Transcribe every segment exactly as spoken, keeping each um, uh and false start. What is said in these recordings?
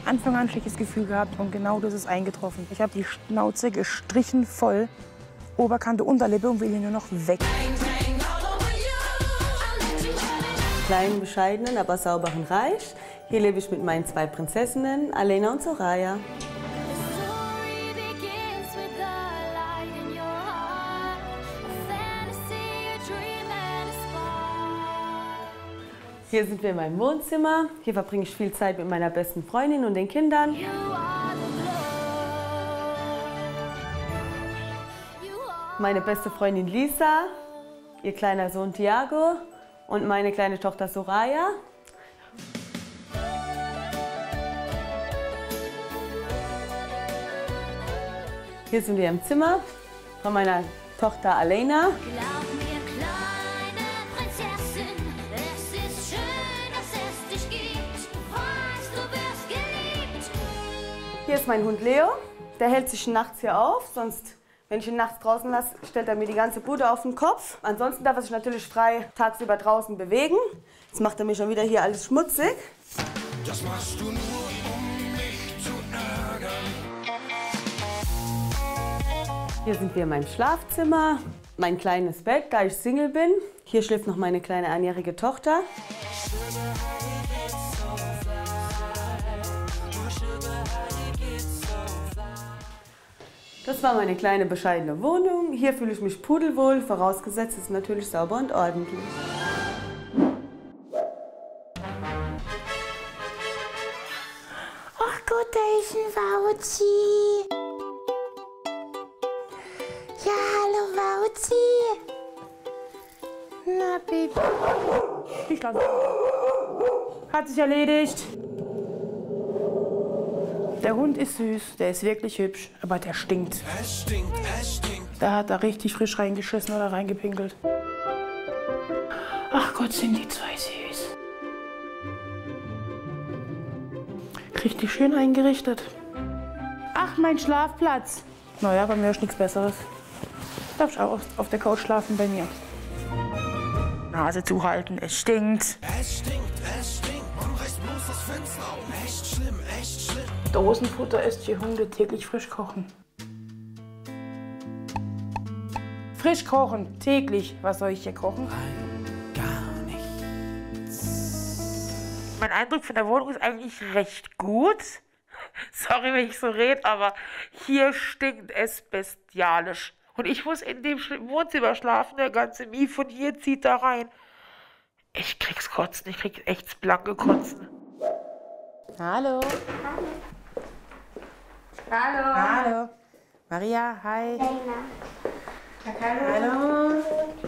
Anfang an ein schlechtes Gefühl gehabt und genau das ist eingetroffen. Ich habe die Schnauze gestrichen voll, Oberkante, Unterlippe und will hier nur noch weg. Kleinen, bescheidenen, aber sauberen Reich. Hier lebe ich mit meinen zwei Prinzessinnen, Alena und Soraya. Hier sind wir in meinem Wohnzimmer. Hier verbringe ich viel Zeit mit meiner besten Freundin und den Kindern. Meine beste Freundin Lisa, ihr kleiner Sohn Thiago und meine kleine Tochter Soraya. Hier sind wir im Zimmer von meiner Tochter Alena. Hier ist mein Hund Leo. Der hält sich nachts hier auf, sonst, wenn ich ihn nachts draußen lasse, stellt er mir die ganze Bude auf den Kopf. Ansonsten darf er sich natürlich frei tagsüber draußen bewegen. Jetzt macht er mir schon wieder hier alles schmutzig. Das machst du nur, um mich zu ärgern. Hier sind wir in meinem Schlafzimmer. Mein kleines Bett, da ich Single bin. Hier schläft noch meine kleine einjährige Tochter. Das war meine kleine bescheidene Wohnung. Hier fühle ich mich pudelwohl, vorausgesetzt es ist natürlich sauber und ordentlich. Ach Gott, da ist ein Wauzi. Ja, hallo Wauzi. Na, Baby. Ich lasse. Hat sich erledigt. Der Hund ist süß, der ist wirklich hübsch, aber der stinkt. Es stinkt, es stinkt. Da hat er richtig frisch reingeschissen oder reingepinkelt. Ach Gott, sind die zwei süß. Richtig schön eingerichtet. Ach, mein Schlafplatz. Naja, bei mir ist nichts Besseres. Darf ich auch auf der Couch schlafen bei mir. Nase zuhalten, es stinkt. Es stinkt, es stinkt. Man reißt bloß das Fenster auf. Echt schlimm, echt schlimm. Dosenfutter isst die Hunde täglich frisch kochen. Frisch kochen, täglich. Was soll ich hier kochen? Nein, gar nichts. Mein Eindruck von der Wohnung ist eigentlich recht gut. Sorry, wenn ich so rede, aber hier stinkt es bestialisch. Und ich muss in dem Wohnzimmer schlafen, der ganze Mief von hier zieht da rein. Ich krieg's kotzen, ich krieg echt blanke Kotzen. Hallo. Hallo. Hallo. Maria, hi. Hallo.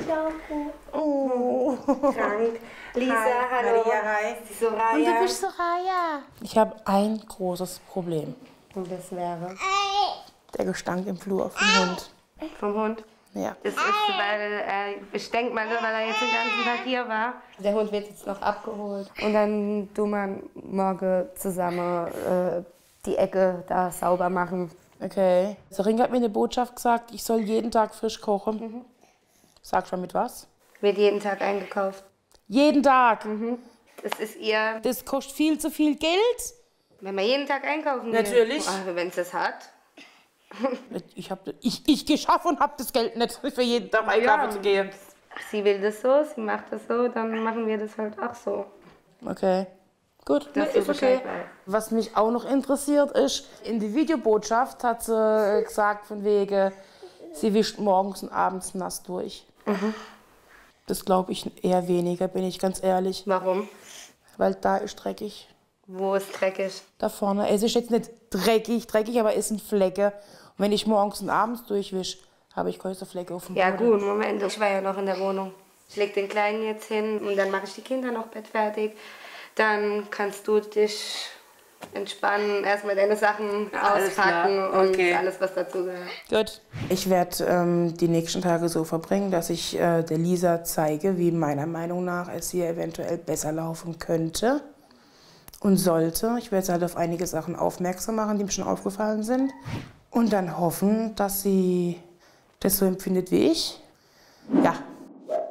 Oh. Krank. Lisa, Hi. hallo. Maria, hi. Die Soraya. Und du bist Soraya. Ich habe ein großes Problem. Und das wäre? Der Gestank im Flur vom Hund. Vom Hund? Ja. Das ist, weil, äh, ich denke mal, weil er jetzt den ganzen Tag hier war. Der Hund wird jetzt noch abgeholt. Und dann tun wir morgen zusammen äh, die Ecke da sauber machen. Okay. Saringa hat mir eine Botschaft gesagt, ich soll jeden Tag frisch kochen. Mhm. Sag schon mit was? Wird jeden Tag eingekauft. Jeden Tag? Mhm. Das ist ihr... Das kostet viel zu viel Geld? Wenn man jeden Tag einkaufen will. Natürlich. Also, wenn es das hat. Ich, hab, ich, ich geschafft und habe das Geld nicht, für jeden Tag einkaufen ja. zu gehen. Sie will das so, sie macht das so, dann machen wir das halt auch so. Okay. Gut, das nee, ist okay. Was mich auch noch interessiert ist, in der Videobotschaft hat sie gesagt, von wegen, sie wischt morgens und abends nass durch. Mhm. Das glaube ich eher weniger, bin ich ganz ehrlich. Warum? Weil da ist dreckig. Wo ist dreckig? Da vorne. Es ist jetzt nicht dreckig, dreckig, aber es sind Flecke. Und wenn ich morgens und abends durchwische, habe ich größere Flecke auf dem Boden. Ja gut, Moment, ich war ja noch in der Wohnung. Ich leg den Kleinen jetzt hin und dann mache ich die Kinder noch Bett fertig. Dann kannst du dich entspannen, erstmal deine Sachen ja, auspacken okay. und alles, was dazu gehört. Gut. Ich werde ähm, die nächsten Tage so verbringen, dass ich äh, der Lisa zeige, wie meiner Meinung nach es hier eventuell besser laufen könnte und sollte. Ich werde sie halt auf einige Sachen aufmerksam machen, die mir schon aufgefallen sind. Und dann hoffen, dass sie das so empfindet wie ich. Ja.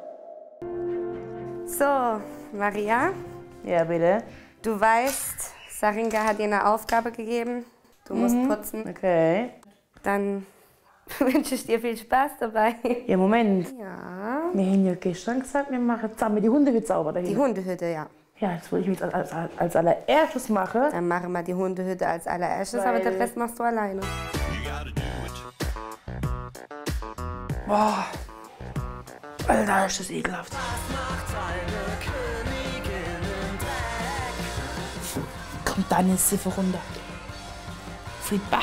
So, Maria. Ja, bitte. Du weißt, Sarinka hat dir eine Aufgabe gegeben. Du musst Mhm. putzen. Okay. Dann wünsche ich dir viel Spaß dabei. Ja, Moment. Ja. Wir haben ja gestern gesagt, wir machen zusammen die Hundehütte sauber dahin. Die Hundehütte, ja. Ja, das wollte ich jetzt als, als, als allererstes machen. Dann machen wir die Hundehütte als allererstes, Weil- aber den Rest machst du alleine. Boah. Alter, ist das ekelhaft. Kommt dann ins Ziffer runter. Friedbach.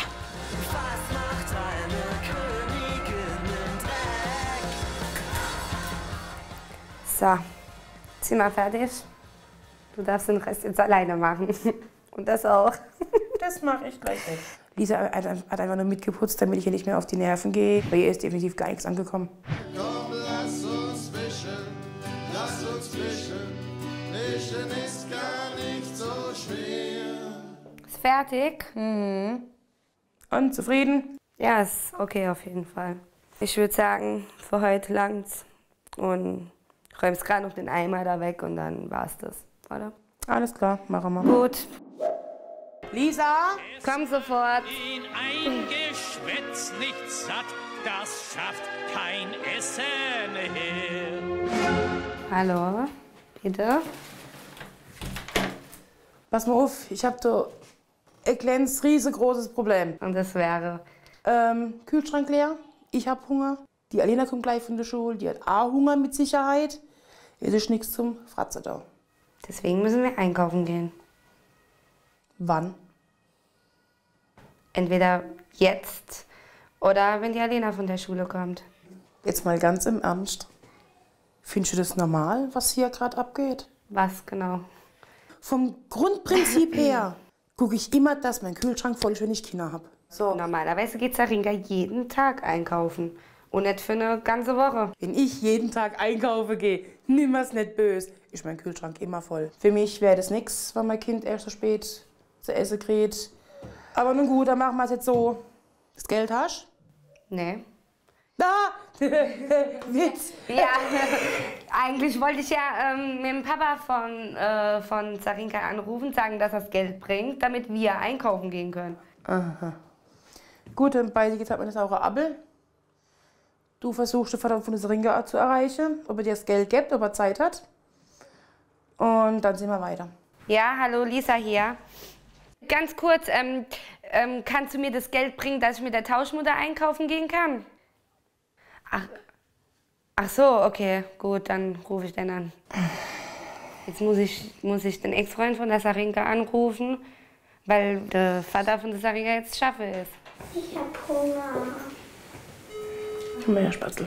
So, zieh mal fertig. Du darfst den Rest jetzt alleine machen. Und das auch. Das mache ich gleich weg. Lisa hat hat einfach nur mitgeputzt, damit ich hier nicht mehr auf die Nerven gehe. Bei ihr ist definitiv gar nichts angekommen. Komm, lass uns wischen, lass uns wischen. Wischen ist gar nicht so schwer. Ist fertig? Und zufrieden? Ja, ist okay auf jeden Fall. Ich würde sagen, für heute langt's. Und räumst gerade noch den Eimer da weg und dann war's das, oder? Alles klar, machen wir. Gut, Lisa? komm sofort. In ein Geschwätz nicht satt, das schafft kein Essen her. Hallo, bitte? Pass mal auf, ich habe da ein kleines, riesengroßes Problem. Und das wäre, Ähm, Kühlschrank leer, ich habe Hunger. Die Alena kommt gleich von der Schule, die hat auch Hunger mit Sicherheit. Es ist nichts zum Fratze da. deswegen müssen wir einkaufen gehen. Wann? Entweder jetzt oder wenn die Alena von der Schule kommt. Jetzt mal ganz im Ernst. Findest du das normal, was hier gerade abgeht? Was genau? Vom Grundprinzip her gucke ich immer, dass mein Kühlschrank voll ist, wenn ich Kinder habe. So, Normalerweise geht Sarinka jeden Tag einkaufen. Und nicht für eine ganze Woche. wenn ich jeden Tag einkaufen gehe, nimm es nicht böse, ist mein Kühlschrank immer voll. Für mich wäre das nichts, wenn mein Kind erst so spät zu essen kriegt. Aber nun gut, dann machen wir es jetzt so. Das Geld hast Nee. du? Da! Witz! Ja, eigentlich wollte ich ja ähm, mit dem Papa von, äh, von Sarinka anrufen, sagen, dass er das Geld bringt, damit wir einkaufen gehen können. Gut, dann bei dir hat man das saure Appel. Du versuchst den Vater von der Sarinka zu erreichen, ob er dir das Geld gibt, ob er Zeit hat. Und dann sehen wir weiter. Ja, hallo, Lisa hier. Ganz kurz, ähm, ähm, kannst du mir das Geld bringen, dass ich mit der Tauschmutter einkaufen gehen kann? Ach, ach so, okay, gut, dann rufe ich den an. Jetzt muss ich, muss ich den Ex-Freund von der Sarinka anrufen, weil der Vater von der Sarinka jetzt schaffe ist. Ich hab Hunger. Komm her, Spatzel.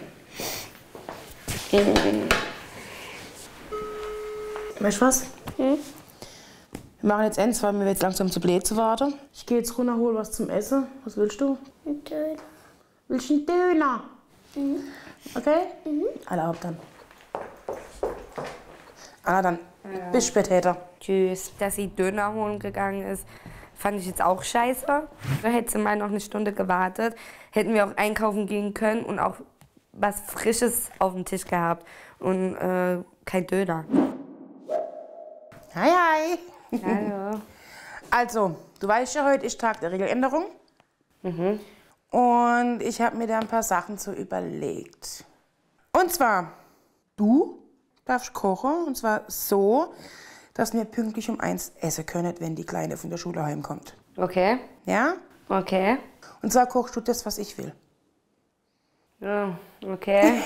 Weißt du was? Hm? Wir machen jetzt eins, weil mir jetzt langsam zu blöd zu warten. Ich gehe jetzt runter, hol was zum Essen. Was willst du? Ein Döner. Willst du einen Döner? Mhm. Okay? Mhm. Alle ab dann. Ah, dann. Bis später. Tschüss. Dass sie Döner holen gegangen ist, fand ich jetzt auch scheiße. Da hätte sie mal noch eine Stunde gewartet. Hätten wir auch einkaufen gehen können und auch was Frisches auf dem Tisch gehabt. Und äh, kein Döner. Hi, hi. Hallo. Also, du weißt ja, heute ist Tag der Regeländerung. Und ich habe mir da ein paar Sachen so überlegt. Und zwar, du darfst kochen. Und zwar so, dass wir pünktlich um eins essen können, wenn die Kleine von der Schule heimkommt. Okay. Ja? Okay. Und zwar kochst du das, was ich will. Ja, okay.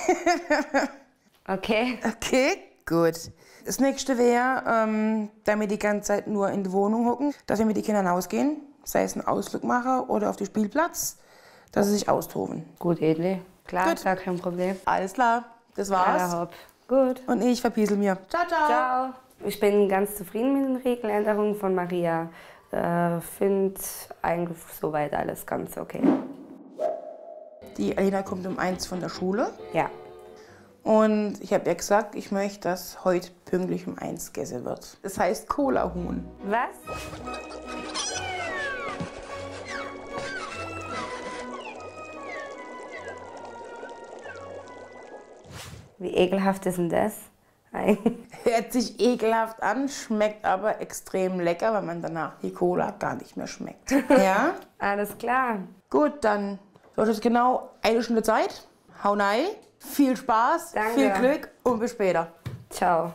Okay. Okay, gut. Das nächste wäre, ähm, da wir die ganze Zeit nur in der Wohnung hocken, dass wir mit den Kindern ausgehen, sei es einen Ausflug machen oder auf den Spielplatz, dass sie sich austoben. Gut, Edli. Klar, Gut. gar kein Problem. Alles klar, das Ja, war's. hopp. Gut. Und ich verpiesel mir. Ciao, ciao. Ciao. Ich bin ganz zufrieden mit den Regeländerungen von Maria. Äh, Finde eigentlich soweit alles ganz okay. Die Alina kommt um eins von der Schule. Ja. Und ich habe ihr gesagt, ich möchte, dass heute pünktlich um eins gegessen wird. Das heißt Cola-Huhn. Was? Wie ekelhaft ist denn das Nein. Hört sich ekelhaft an, schmeckt aber extrem lecker, weil man danach die Cola gar nicht mehr schmeckt. Ja? Alles klar. Gut, dann wird es genau eine Stunde Zeit. Hau rein, viel Spaß, Danke. viel Glück und bis später. Ciao.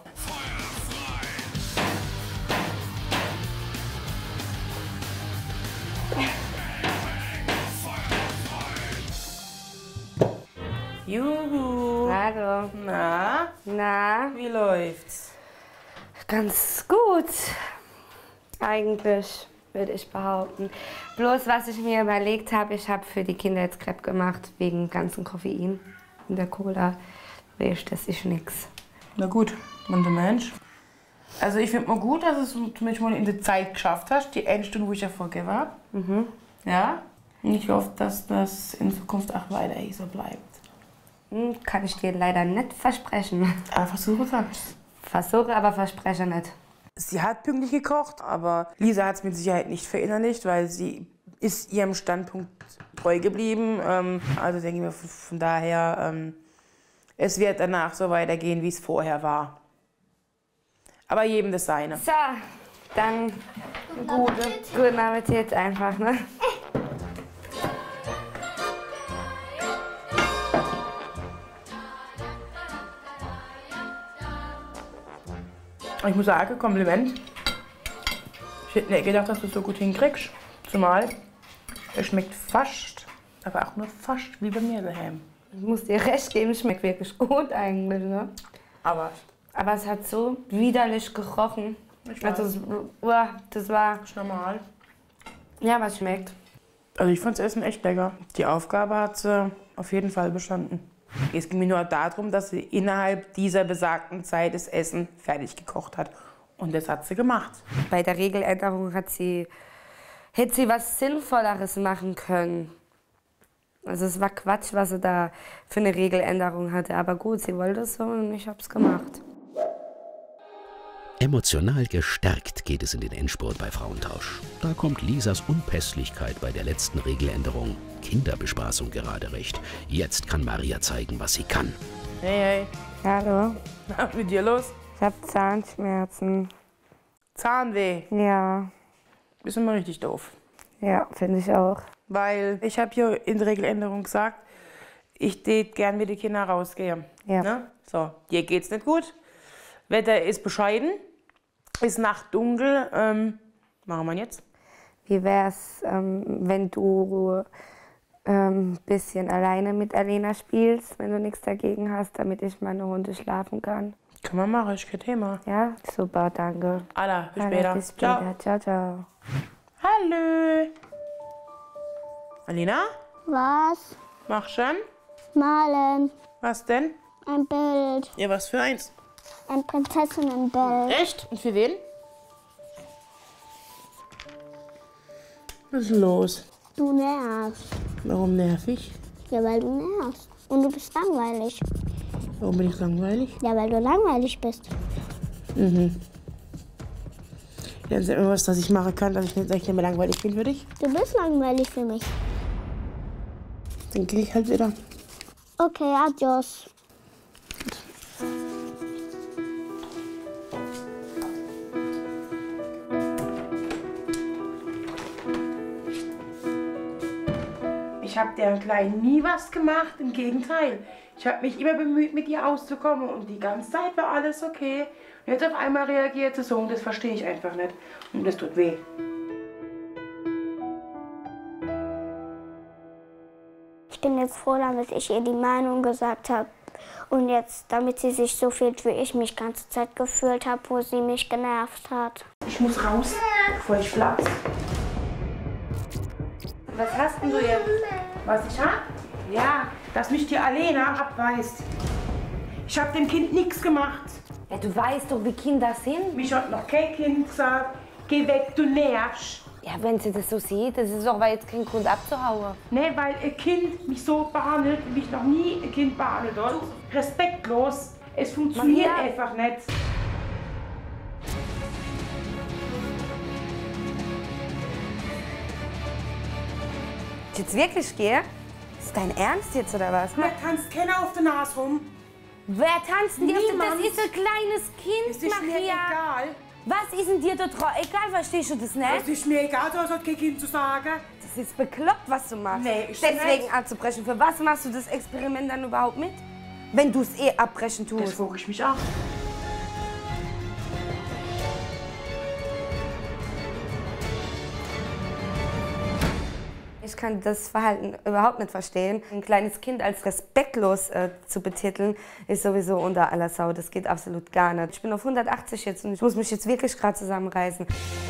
Juhu. Hallo. Na, Na, wie läuft's? ganz gut. Eigentlich, würde ich behaupten. Bloß, was ich mir überlegt habe, ich habe für die Kinder jetzt Crepe gemacht, wegen ganzen Koffein in der Cola. Weiß, das ist nix. Na gut, mein Mensch. Also ich finde mal gut, dass du es zumindest mal in der Zeit geschafft hast, die eine Stunde, wo ich ja vorgegeben habe. Mhm. Ja? Und ich hoffe, dass das in Zukunft auch weiter so bleibt. Hm, kann ich dir leider nicht versprechen. Aber versuche es. Versuche, aber verspreche nicht. Sie hat pünktlich gekocht, aber Lisa hat es mit Sicherheit nicht verinnerlicht, weil sie ist ihrem Standpunkt treu geblieben. Ähm, also denke ich mir von, von daher, ähm, es wird danach so weitergehen, wie es vorher war. Aber jedem das Seine. So, dann gute, guten Appetit einfach, ne? Ich muss sagen, Kompliment. Ich hätte nicht gedacht, dass du es so gut hinkriegst. Zumal es schmeckt fast, aber auch nur fast wie bei mir daheim. Ich muss dir recht geben, es schmeckt wirklich gut eigentlich, ne? Aber Aber es hat so widerlich gerochen. ich Also, weiß, es, uah, das war, ist normal. ja, was schmeckt. Also ich fand das Essen echt lecker. Die Aufgabe hat sie auf jeden Fall bestanden. Es ging mir nur darum, dass sie innerhalb dieser besagten Zeit das Essen fertig gekocht hat. Und das hat sie gemacht. Bei der Regeländerung hat sie, hätte sie was Sinnvolleres machen können. Also es war Quatsch, was sie da für eine Regeländerung hatte. Aber gut, sie wollte es so und ich hab's gemacht. Emotional gestärkt geht es in den Endspurt bei Frauentausch. Da kommt Lisas Unpässlichkeit bei der letzten Regeländerung, Kinderbespaßung, gerade recht. Jetzt kann Maria zeigen, was sie kann. Hey, hey. Hallo, Was ist mit dir los? ich hab Zahnschmerzen. Zahnweh. Ja, Ist immer richtig doof. ja, finde ich auch. Weil ich habe hier in der Regeländerung gesagt, ich tät gern mit den Kindern rausgehen. Ja. Ne? So, dir geht's nicht gut. Wetter ist bescheiden. Ist Nacht dunkel. Ähm, machen wir jetzt? Wie wär's, ähm, wenn du ein ähm, bisschen alleine mit Alena spielst, wenn du nichts dagegen hast, damit ich meine Hunde schlafen kann? Kann man machen, ist kein Thema. Ja, super, danke. Alla, bis Hallo, später. bis später. Ciao, ciao. Hallo. Alina, Was? mach schon. Malen. Was denn? Ein Bild. Ja, was für eins? Ein Prinzessinnenbild. Echt? Und für wen? Was ist los? Du nervst. Warum nervig? Ja, weil du nervst. Und du bist langweilig. Warum bin ich langweilig? Ja, weil du langweilig bist. Mhm. Ja, dann sag mir was, was ich machen kann, dass ich nicht, dass ich nicht mehr langweilig bin für dich. Du bist langweilig für mich. Dann gehe ich halt wieder. Okay, adios. Ich habe der Kleinen nie was gemacht, im Gegenteil. Ich habe mich immer bemüht, mit ihr auszukommen und die ganze Zeit war alles okay. Und jetzt auf einmal reagiert sie so und das verstehe ich einfach nicht. Und das tut weh. Ich bin jetzt froh, damit ich ihr die Meinung gesagt habe. Und jetzt, damit sie sich so fühlt, wie ich mich die ganze Zeit gefühlt habe, wo sie mich genervt hat. Ich muss raus, bevor ich platz. Was hast denn du jetzt? Was ich hab? Ja, dass mich die Alena abweist. Ich hab dem Kind nichts gemacht. Ja, du weißt doch, wie Kinder sind. Mich hat noch kein Kind gesagt, geh weg, du nervst. Ja, wenn sie das so sieht, das ist doch aber jetzt kein Grund abzuhauen. Ne, weil ein Kind mich so behandelt, wie ich noch nie ein Kind behandelt habe. Respektlos. Es funktioniert Maria. einfach nicht. Jetzt wirklich gehe? Ist dein Ernst jetzt oder was? Du kannst keiner auf der Nase rum. Wer tanzt denn dir? Niemand. Das ist ein kleines Kind, Es ist mir Maria. egal. Was ist denn dir da drauf? Egal, verstehst du das nicht? Es ist mir egal, das hat kein Kind zu sagen. Das ist bekloppt, was du machst. Nee, ist Deswegen nicht. abzubrechen. Für was machst du das Experiment dann überhaupt mit? Wenn du es eh abbrechen tust. Das frage ich mich auch. Ich kann das Verhalten überhaupt nicht verstehen. Ein kleines Kind als respektlos äh, zu betiteln, ist sowieso unter aller Sau. Das geht absolut gar nicht. Ich bin auf hundertachtzig jetzt und ich muss mich jetzt wirklich gerade zusammenreißen.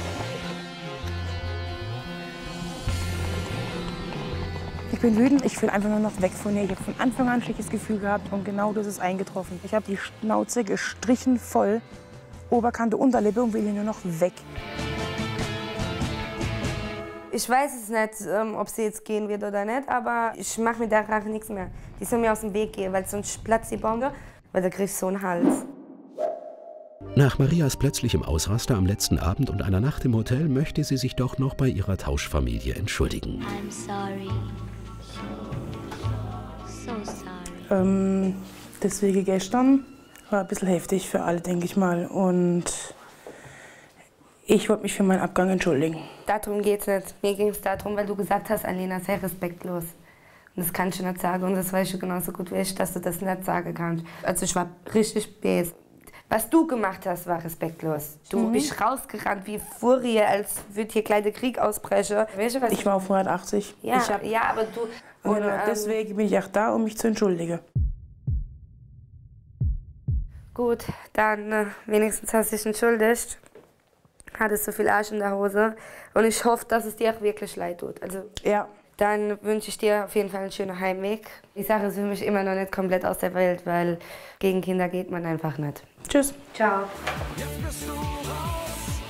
Ich bin wütend, ich will einfach nur noch weg von ihr. Ich habe von Anfang an ein schlechtes Gefühl gehabt und genau das ist eingetroffen. Ich habe die Schnauze gestrichen voll, Oberkante, Unterlippe und will hier nur noch weg. Ich weiß es nicht, ähm, ob sie jetzt gehen wird oder nicht, aber ich mache mit der Rache nichts mehr. Die soll mir aus dem Weg gehen, weil sonst platzt die Bombe, weil da krieg ich so einen Hals. Nach Marias plötzlichem Ausraster am letzten Abend und einer Nacht im Hotel möchte sie sich doch noch bei ihrer Tauschfamilie entschuldigen. I'm sorry. So sorry. Ähm, deswegen gestern war ein bisschen heftig für alle, denke ich mal. Und ich wollte mich für meinen Abgang entschuldigen. Darum geht's nicht. Mir ging es darum, weil du gesagt hast, Alena, sei respektlos. Und das kannst du nicht sagen und das weißt du genauso gut wie ich, dass du das nicht sagen kannst. Also ich war richtig bäs. Was du gemacht hast, war respektlos. Du Mhm. bist rausgerannt wie Furie, als würde hier gleich der Krieg ausbrechen. Weißt du, was Ich war auf hundertachtzig. Ja, ich hab, ja, aber du... und Und, ähm, deswegen bin ich auch da, um mich zu entschuldigen. Gut, dann äh, wenigstens hast du dich entschuldigt. Hattest so viel Arsch in der Hose. Und ich hoffe, dass es dir auch wirklich leid tut. Also, Ja. dann wünsche ich dir auf jeden Fall einen schönen Heimweg. Die Sache ist für mich immer noch nicht komplett aus der Welt, weil gegen Kinder geht man einfach nicht. Tschüss. Ciao. Jetzt bist du raus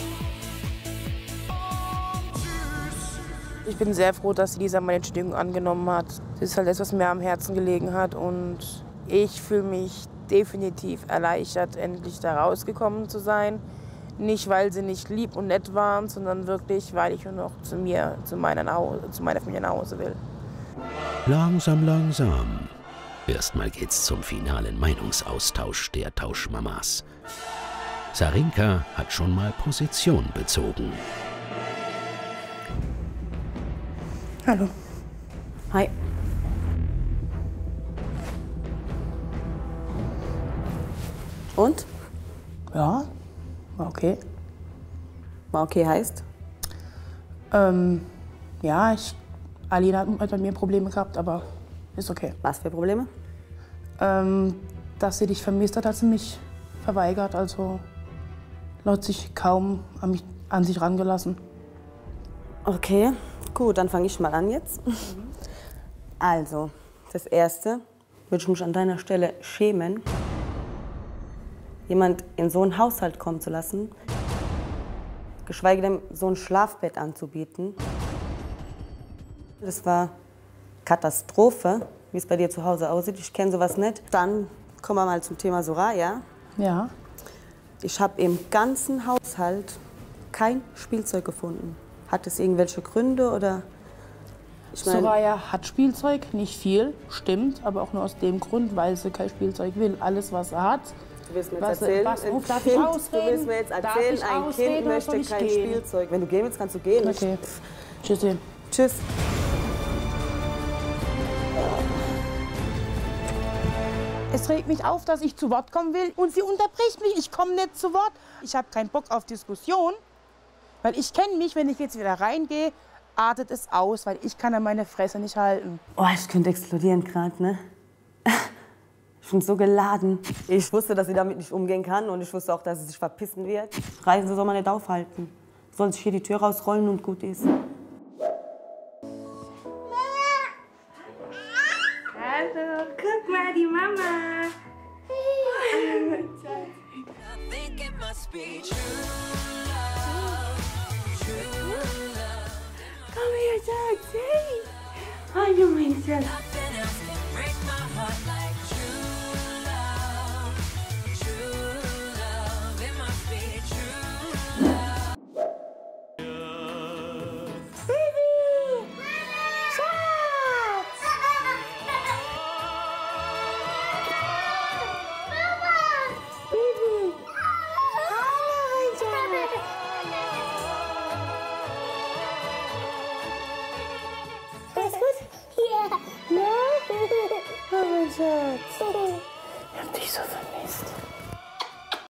und tschüss. Ich bin sehr froh, dass sie diese meine Entschuldigung angenommen hat. Das ist halt das, was mir am Herzen gelegen hat. Und ich fühle mich definitiv erleichtert, endlich da rausgekommen zu sein. Nicht, weil sie nicht lieb und nett waren, sondern wirklich, weil ich nur noch zu mir, zu meiner, Nach zu meiner Familie nach Hause will. Langsam, langsam. Erstmal geht's zum finalen Meinungsaustausch der Tauschmamas. Sarinka hat schon mal Position bezogen. Hallo. Hi. Und? Ja, war okay. War okay heißt? Ähm, ja, ich, Alina hat bei mir Probleme gehabt, aber ist okay. Was für Probleme? Ähm, dass sie dich vermisst hat, hat sie mich verweigert. Also hat sich kaum an, mich, an sich rangelassen. Okay, gut, dann fange ich mal an jetzt. Also, das Erste, würde ich mich an deiner Stelle schämen, jemand in so einen Haushalt kommen zu lassen, geschweige denn so ein Schlafbett anzubieten. Das war Katastrophe, wie es bei dir zu Hause aussieht. Ich kenne sowas nicht. Dann kommen wir mal zum Thema Soraya. Ja. Ich habe im ganzen Haushalt kein Spielzeug gefunden. Hat es irgendwelche Gründe oder? Ich mein, Soraya hat Spielzeug, nicht viel, stimmt, aber auch nur aus dem Grund, weil sie kein Spielzeug will. Alles, was er hat, du willst mir jetzt was, erzählen, was, ein oh, darf ich kind, ausreden? du willst mir jetzt Darf erzählen, ich ein ausreden Kind oder soll möchte ich kein gehen? Spielzeug. Wenn du gehen willst, kannst du gehen. Okay. Tschüssi. Tschüss. Es regt mich auf, dass ich zu Wort kommen will und sie unterbricht mich. Ich komme nicht zu Wort. Ich habe keinen Bock auf Diskussion, weil ich kenne mich, wenn ich jetzt wieder reingehe, artet es aus, weil ich kann an meine Fresse nicht halten. Oh, ich könnte explodieren gerade, ne? Ich bin so geladen. Ich wusste, dass sie damit nicht umgehen kann und ich wusste auch, dass sie sich verpissen wird. Reisen soll man nicht aufhalten. Soll sich hier die Tür rausrollen und gut ist. Hallo, guck mal, die Mama. Komm her, Schatz. Hey. Hallo, mein Schatz. Oh, mein Schatz. Ich hab dich so vermisst.